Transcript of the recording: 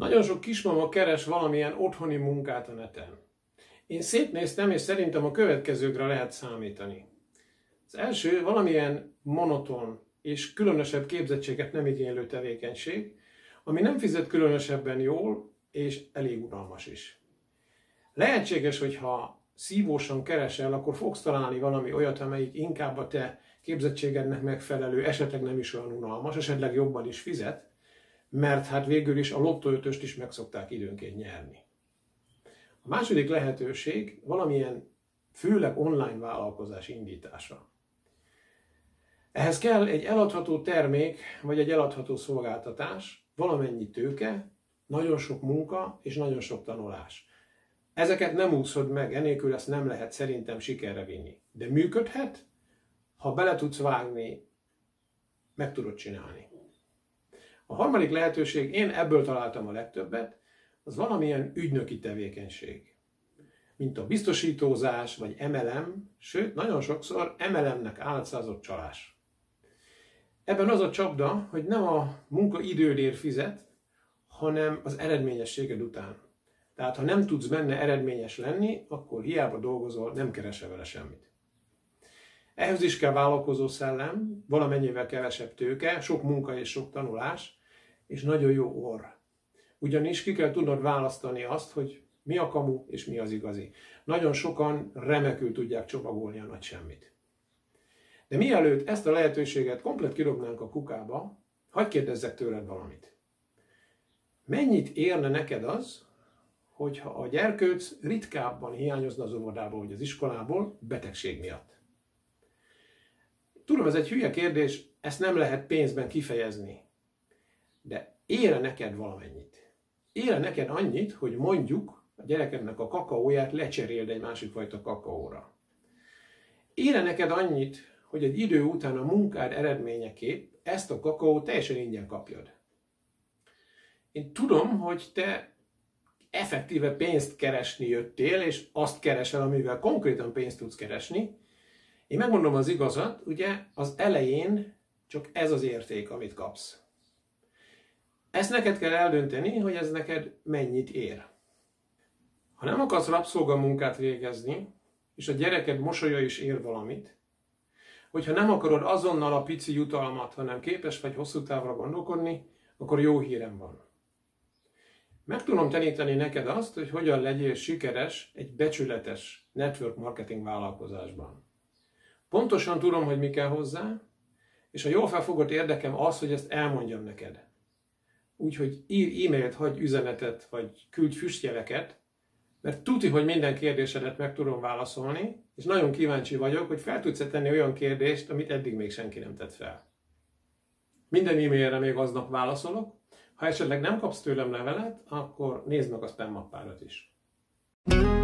Nagyon sok kismama keres valamilyen otthoni munkát a neten. Én szétnéztem, és szerintem a következőkre lehet számítani. Az első valamilyen monoton és különösebb képzettséget nem igénylő tevékenység, ami nem fizet különösebben jól, és elég unalmas is. Lehetséges, hogy ha szívósan keresel, akkor fogsz találni valami olyat, amelyik inkább a te képzettségednek megfelelő, esetleg nem is olyan unalmas, esetleg jobban is fizet, mert hát végül is a lottóötöst is meg szokták időnként nyerni. A második lehetőség valamilyen főleg online vállalkozás indítása. Ehhez kell egy eladható termék, vagy egy eladható szolgáltatás, valamennyi tőke, nagyon sok munka és nagyon sok tanulás. Ezeket nem úszod meg, enélkül ezt nem lehet szerintem sikerre vinni. De működhet, ha bele tudsz vágni, meg tudod csinálni. A harmadik lehetőség, én ebből találtam a legtöbbet, az valamilyen ügynöki tevékenység. Mint a biztosítózás, vagy MLM, sőt, nagyon sokszor MLM-nek álcázott csalás. Ebben az a csapda, hogy nem a munkaidődért fizet, hanem az eredményességed után. Tehát, ha nem tudsz benne eredményes lenni, akkor hiába dolgozol, nem keresel vele semmit. Ehhez is kell vállalkozó szellem, valamennyivel kevesebb tőke, sok munka és sok tanulás, és nagyon jó orr. Ugyanis ki kell tudnod választani azt, hogy mi a kamu és mi az igazi. Nagyon sokan remekül tudják csomagolni a nagy semmit. De mielőtt ezt a lehetőséget komplet kirobnánk a kukába, hadd kérdezzek tőled valamit. Mennyit érne neked az, hogyha a gyerkőc ritkábban hiányozna az óvodából vagy az iskolából betegség miatt? Tudom, ez egy hülye kérdés, ezt nem lehet pénzben kifejezni. De ér neked valamennyit? Ér neked annyit, hogy mondjuk a gyerekednek a kakaóját lecseréld egy másik fajta kakaóra? Ér neked annyit, hogy egy idő után a munkád eredményeképp ezt a kakaót teljesen ingyen kapjad? Én tudom, hogy te effektíve pénzt keresni jöttél, és azt keresel, amivel konkrétan pénzt tudsz keresni. Én megmondom az igazat, ugye az elején csak ez az érték, amit kapsz. Ezt neked kell eldönteni, hogy ez neked mennyit ér. Ha nem akarsz rabszolgamunkát végezni, és a gyereked mosolya is ér valamit, hogyha nem akarod azonnal a pici jutalmat, hanem képes vagy hosszú távra gondolkodni, akkor jó hírem van. Meg tudom tanítani neked azt, hogy hogyan legyél sikeres egy becsületes network marketing vállalkozásban. Pontosan tudom, hogy mi kell hozzá, és a jól felfogott érdekem az, hogy ezt elmondjam neked. Úgyhogy ír e-mailt, hagyj üzenetet, vagy küldj füstjeleket, mert tuti, hogy minden kérdésedet meg tudom válaszolni, és nagyon kíváncsi vagyok, hogy fel tudsz tenni olyan kérdést, amit eddig még senki nem tett fel. Minden e-mailre még aznap válaszolok. Ha esetleg nem kapsz tőlem levelet, akkor nézd meg a spam mappárat is.